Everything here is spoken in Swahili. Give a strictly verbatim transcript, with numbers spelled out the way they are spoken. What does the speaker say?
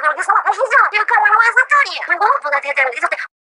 你说我不睡觉，这个我他妈在这里，我不在这里，这